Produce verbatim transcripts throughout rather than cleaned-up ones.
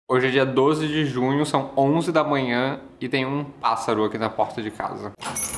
Hoje é dia doze de junho, são onze da manhã e tem um pássaro aqui na porta de casa.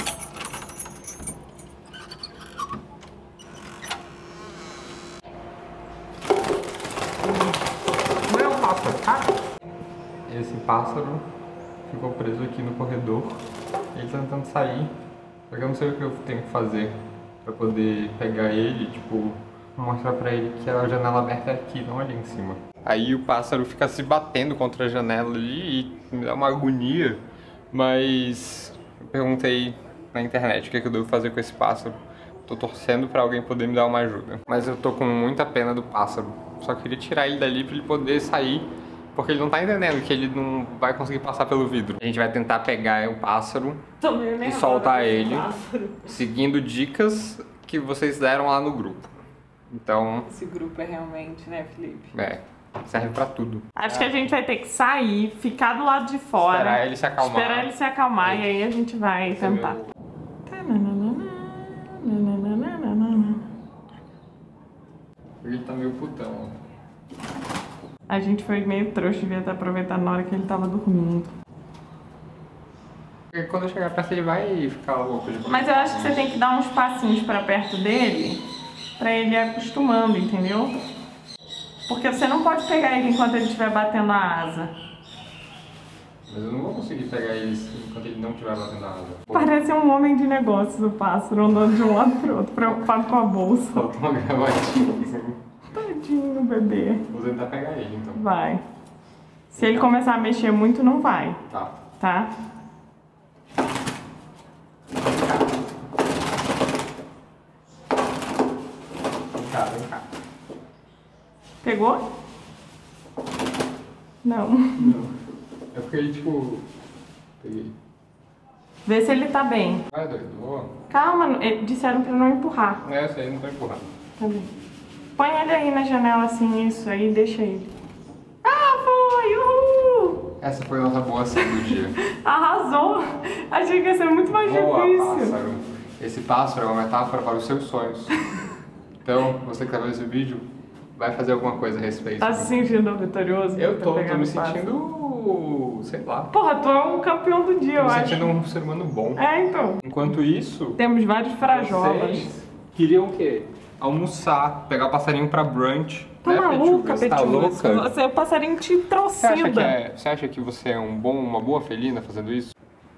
Não é um pássaro, tá? Esse pássaro ficou preso aqui no corredor. Ele tá tentando sair, só que eu não sei o que eu tenho que fazer pra poder pegar ele, tipo, mostrar pra ele que a janela aberta é aqui, não ali em cima. Aí o pássaro fica se batendo contra a janela ali e me dá uma agonia, mas eu perguntei na internet o que, é que eu devo fazer com esse pássaro. Tô torcendo pra alguém poder me dar uma ajuda. Mas eu tô com muita pena do pássaro, só queria tirar ele dali pra ele poder sair, porque ele não tá entendendo que ele não vai conseguir passar pelo vidro. A gente vai tentar pegar o pássaro e soltar ele, seguindo dicas que vocês deram lá no grupo. Então... Esse grupo é realmente, né, Felipe? É, serve pra tudo. Acho que a gente vai ter que sair, ficar do lado de fora. Esperar ele se acalmar. Esperar ele se acalmar e aí a gente vai tentar. Ele tá meio putão. A gente foi meio trouxa, devia ter aproveitado na hora que ele tava dormindo. Porque quando eu chegar perto ele vai ficar louco. De Mas eu acho que você tem que dar uns passinhos pra perto dele, pra ele ir acostumando, entendeu? Porque você não pode pegar ele enquanto ele estiver batendo a asa. Mas eu não vou conseguir pegar ele enquanto ele não estiver batendo a asa. Pô. Parece um homem de negócios, o pássaro, andando de um lado pro outro, preocupado com a bolsa. Falta uma gravatinha assim. Tadinho, bebê. Vou tentar pegar ele então. Vai. Se ele começar a mexer muito, não vai. Tá. Tá? Vem cá, vem cá. Pegou? Não. Não. É porque ele, tipo... Peguei. Vê se ele tá bem. Vai, doido. Vou. Calma, disseram pra não empurrar. É, eu sei, não tô empurrando. Tá bem. Põe ele aí na janela assim, isso aí, deixa ele. Ah, foi! Uhul! Essa foi a nossa boa ação do dia. Arrasou! Achei que ia ser muito mais Boa, difícil. pássaro. Esse pássaro é uma metáfora para os seus sonhos. Então, você que tá vendo esse vídeo, vai fazer alguma coisa a respeito. Tá se sentindo vitorioso? Eu por tô, ter tô pegado me o pássaro? sentindo... sei lá. Porra, tu é um campeão do dia, Tô eu me acho. sentindo um ser humano bom. É, então. Enquanto isso... Temos vários frajolas. Vocês queriam o quê? Almoçar, pegar o passarinho pra brunch. Tá né, maluca, Petugas? Tá Petugas? louca? Você, o passarinho te Você acha, que trocida. é, você acha que você é um bom, uma boa felina fazendo isso?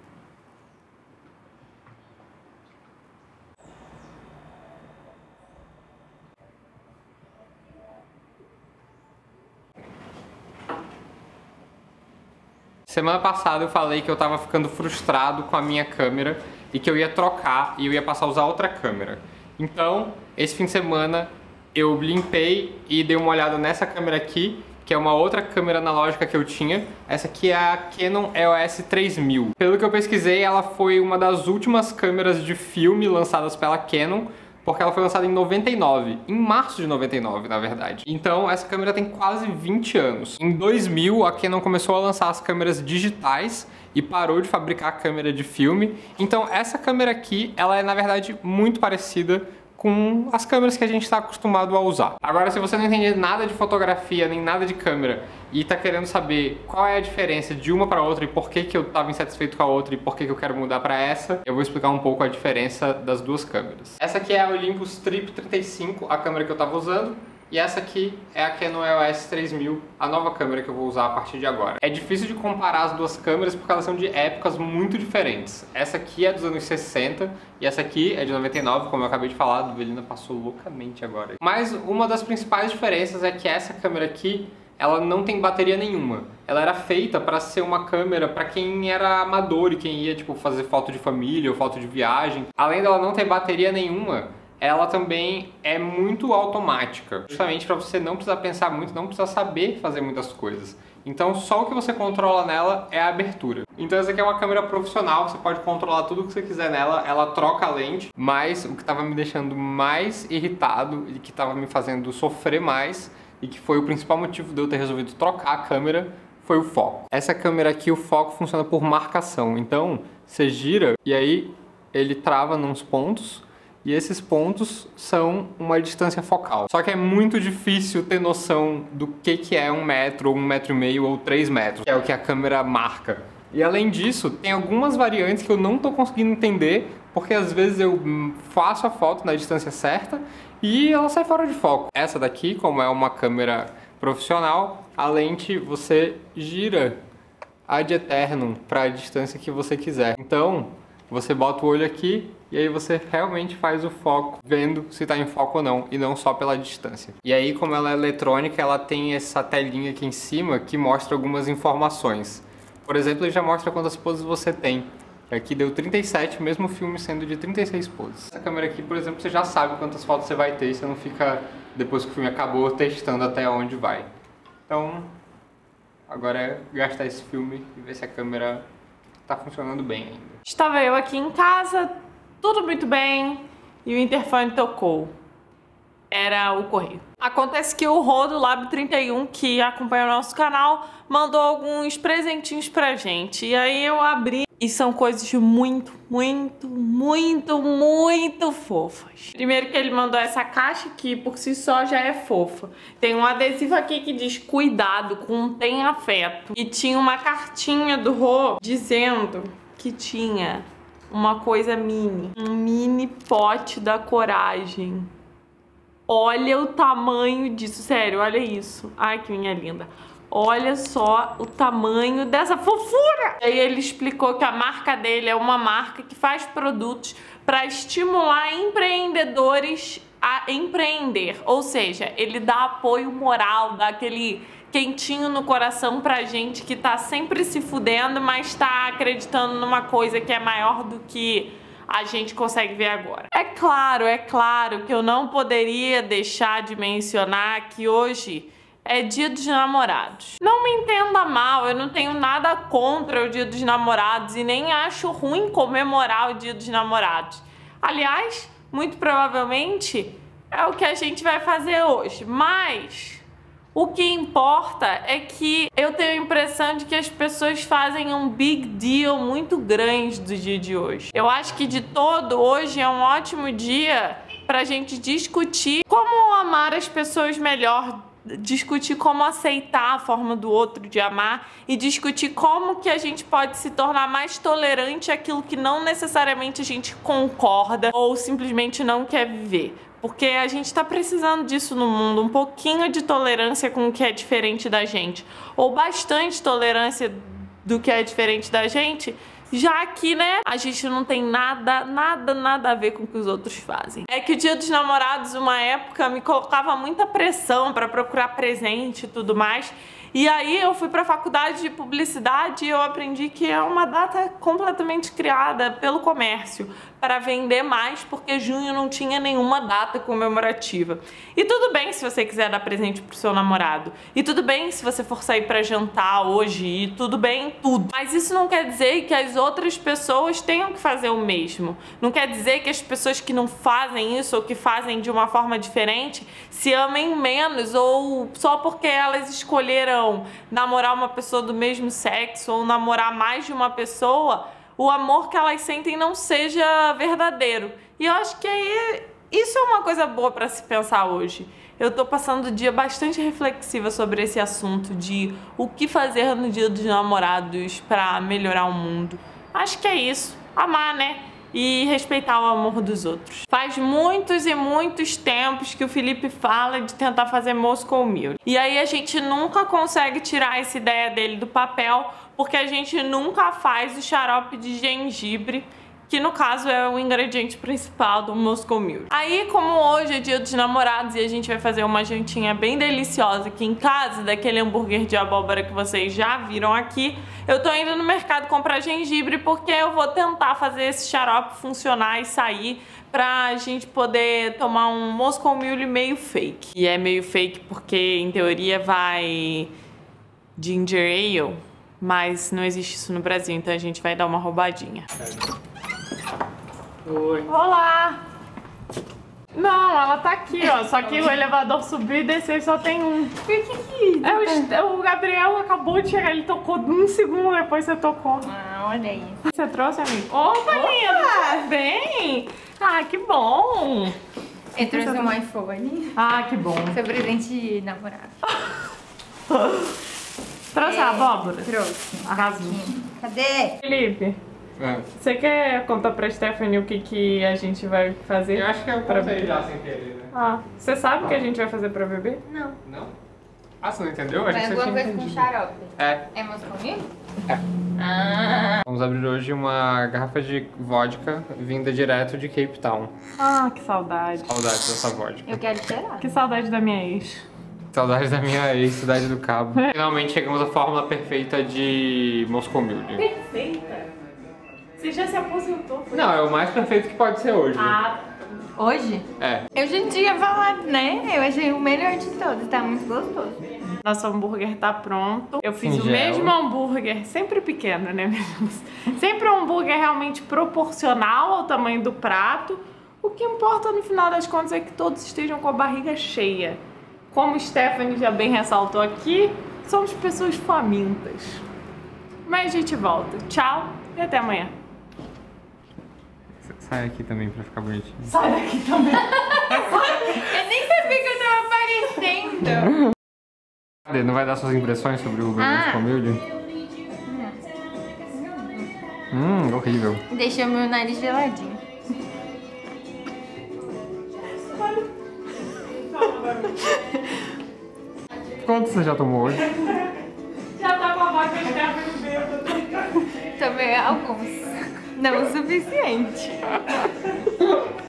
Semana passada eu falei que eu tava ficando frustrado com a minha câmera e que eu ia trocar e eu ia passar a usar outra câmera. Então, esse fim de semana eu limpei e dei uma olhada nessa câmera aqui, que é uma outra câmera analógica que eu tinha. Essa aqui é a Canon E O S três mil. Pelo que eu pesquisei, ela foi uma das últimas câmeras de filme lançadas pela Canon, porque ela foi lançada em noventa e nove, em março de noventa e nove, na verdade. Então, essa câmera tem quase vinte anos. Em dois mil, a Canon começou a lançar as câmeras digitais e parou de fabricar a câmera de filme. Então, essa câmera aqui, ela é, na verdade, muito parecida com as câmeras que a gente está acostumado a usar. Agora, se você não entende nada de fotografia, nem nada de câmera, e está querendo saber qual é a diferença de uma para outra e por que que eu estava insatisfeito com a outra e por que que eu quero mudar para essa, eu vou explicar um pouco a diferença das duas câmeras. Essa aqui é a Olympus Trip trinta e cinco, a câmera que eu estava usando, e essa aqui é a Canon E O S três mil, a nova câmera que eu vou usar a partir de agora. É difícil de comparar as duas câmeras porque elas são de épocas muito diferentes. Essa aqui é dos anos sessenta e essa aqui é de noventa e nove, como eu acabei de falar, a Duvelina passou loucamente agora. Mas uma das principais diferenças é que essa câmera aqui, ela não tem bateria nenhuma. Ela era feita para ser uma câmera para quem era amador e quem ia tipo fazer foto de família ou foto de viagem. Além dela não ter bateria nenhuma, ela também é muito automática, justamente para você não precisar pensar muito, não precisar saber fazer muitas coisas. Então só o que você controla nela é a abertura. Então essa aqui é uma câmera profissional, você pode controlar tudo o que você quiser nela, ela troca a lente, mas o que estava me deixando mais irritado e que estava me fazendo sofrer mais, e que foi o principal motivo de eu ter resolvido trocar a câmera, foi o foco. Essa câmera aqui, o foco funciona por marcação, então você gira e aí ele trava nos pontos, e esses pontos são uma distância focal. Só que é muito difícil ter noção do que, que é um metro, ou um metro e meio, ou três metros, que é o que a câmera marca. E além disso, tem algumas variantes que eu não estou conseguindo entender, porque às vezes eu faço a foto na distância certa e ela sai fora de foco. Essa daqui, como é uma câmera profissional, a lente você gira ad eternum para a distância que você quiser. Então, você bota o olho aqui e aí você realmente faz o foco, vendo se está em foco ou não, e não só pela distância. E aí, como ela é eletrônica, ela tem essa telinha aqui em cima que mostra algumas informações. Por exemplo, ele já mostra quantas poses você tem. Aqui deu trinta e sete, mesmo o filme sendo de trinta e seis poses. Essa câmera aqui, por exemplo, você já sabe quantas fotos você vai ter e você não fica, depois que o filme acabou, testando até onde vai. Então, agora é gastar esse filme e ver se a câmera tá funcionando bem ainda. Estava eu aqui em casa, tudo muito bem, e o interfone tocou. Era o correio. Acontece que o Rô do Lab trinta e um, que acompanha o nosso canal, mandou alguns presentinhos pra gente. E aí eu abri e são coisas muito, muito, muito, muito fofas. Primeiro que ele mandou essa caixa que por si só já é fofa. Tem um adesivo aqui que diz cuidado, contém afeto. E tinha uma cartinha do Rô dizendo que tinha uma coisa mini. Um mini pote da coragem. Olha o tamanho disso, sério, olha isso. Ai, que minha linda. Olha só o tamanho dessa fofura! E aí ele explicou que a marca dele é uma marca que faz produtos para estimular empreendedores a empreender. Ou seja, ele dá apoio moral, dá aquele quentinho no coração pra gente que tá sempre se fudendo, mas tá acreditando numa coisa que é maior do que a gente consegue ver agora. É claro, é claro que eu não poderia deixar de mencionar que hoje é Dia dos Namorados. Não me entenda mal, eu não tenho nada contra o Dia dos Namorados e nem acho ruim comemorar o Dia dos Namorados. Aliás, muito provavelmente é o que a gente vai fazer hoje, mas o que importa é que eu tenho a impressão de que as pessoas fazem um big deal muito grande do dia de hoje. Eu acho que de todo, hoje é um ótimo dia pra gente discutir como amar as pessoas melhor, discutir como aceitar a forma do outro de amar e discutir como que a gente pode se tornar mais tolerante àquilo que não necessariamente a gente concorda ou simplesmente não quer viver. Porque a gente tá precisando disso no mundo, um pouquinho de tolerância com o que é diferente da gente, ou bastante tolerância do que é diferente da gente, já que, né, a gente não tem nada, nada, nada a ver com o que os outros fazem. É que o Dia dos Namorados, uma época, me colocava muita pressão pra procurar presente e tudo mais, e aí eu fui pra faculdade de publicidade e eu aprendi que é uma data completamente criada pelo comércio para vender mais, porque junho não tinha nenhuma data comemorativa. E tudo bem se você quiser dar presente pro seu namorado, e tudo bem se você for sair pra jantar hoje, e tudo bem tudo. Mas isso não quer dizer que as outras pessoas tenham que fazer o mesmo. Não quer dizer que as pessoas que não fazem isso ou que fazem de uma forma diferente se amem menos, ou só porque elas escolheram namorar uma pessoa do mesmo sexo ou namorar mais de uma pessoa, o amor que elas sentem não seja verdadeiro. E eu acho que aí isso é uma coisa boa para se pensar hoje. Eu tô passando o dia bastante reflexiva sobre esse assunto de o que fazer no Dia dos Namorados para melhorar o mundo. Acho que é isso. Amar, né? E respeitar o amor dos outros. Faz muitos e muitos tempos que o Felipe fala de tentar fazer Moscow Mule. E aí a gente nunca consegue tirar essa ideia dele do papel, porque a gente nunca faz o xarope de gengibre, que no caso é o ingrediente principal do Moscow Mule. Aí, como hoje é Dia dos Namorados e a gente vai fazer uma jantinha bem deliciosa aqui em casa, daquele hambúrguer de abóbora que vocês já viram aqui, eu tô indo no mercado comprar gengibre porque eu vou tentar fazer esse xarope funcionar e sair pra gente poder tomar um Moscow Mule meio fake. E é meio fake porque, em teoria, vai ginger ale, mas não existe isso no Brasil, então a gente vai dar uma roubadinha. Oi. Olá! Não, ela tá aqui, ó. Só que o elevador subiu e desceu e só tem um. Por que que... É, o, o Gabriel acabou de chegar, ele tocou um segundo depois você tocou. Ah, olha aí. Você trouxe, amigo? Opa, linda, tudo bem? Ah, que bom. Eu trouxe um iPhone. Ah, que bom. Seu presente de namorado. Trouxe a abóbora? Trouxe. Arrasou. Cadê? Felipe, É. você quer contar pra Stephanie o que, que a gente vai fazer? Eu acho que eu pra contei beber? já sem querer, né? Ah, você sabe o que a gente vai fazer pra beber? Não. Não? Ah, você não entendeu? Eu Vai achei que você alguma tinha coisa com entendido. xarope. É. É Moscovinho? É. Ah. Vamos abrir hoje uma garrafa de vodka vinda direto de Cape Town. Ah, que saudade. Saudade dessa vodka. Eu quero cheirar. Que saudade da minha ex. Saudade da minha ex-cidade do Cabo. Finalmente chegamos à fórmula perfeita de Moscow Mule. Perfeita? Você já se aposentou? Foi? Não, é o mais perfeito que pode ser hoje. Ah, Hoje? É. Eu já tinha falado, né? Eu achei o melhor de todos. Tá muito gostoso. nosso hambúrguer tá pronto. Eu fiz Singelo. o mesmo hambúrguer, sempre pequeno, né? Sempre um hambúrguer realmente proporcional ao tamanho do prato. O que importa no final das contas é que todos estejam com a barriga cheia. Como Stephanie já bem ressaltou aqui, somos pessoas famintas. Mas a gente volta. Tchau e até amanhã. Sai aqui também pra ficar bonitinho. Sai daqui também. Eu nem sabia que eu tava aparecendo. Cadê? Não vai dar suas impressões sobre o Ah. Moscow Mule? Hum, horrível. Deixa o meu nariz geladinho. Quanto você já tomou hoje? Já tá com a vaca Stephanie bêbada. Tomei alguns. Não o suficiente.